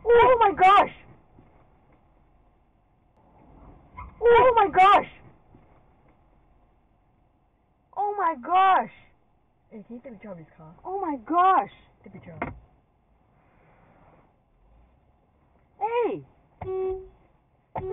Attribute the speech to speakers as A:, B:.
A: Oh my gosh! Oh my gosh! Oh my gosh!
B: Hey, can you take a picture of his car?
A: Oh my gosh!
B: Take a picture.
A: Hey!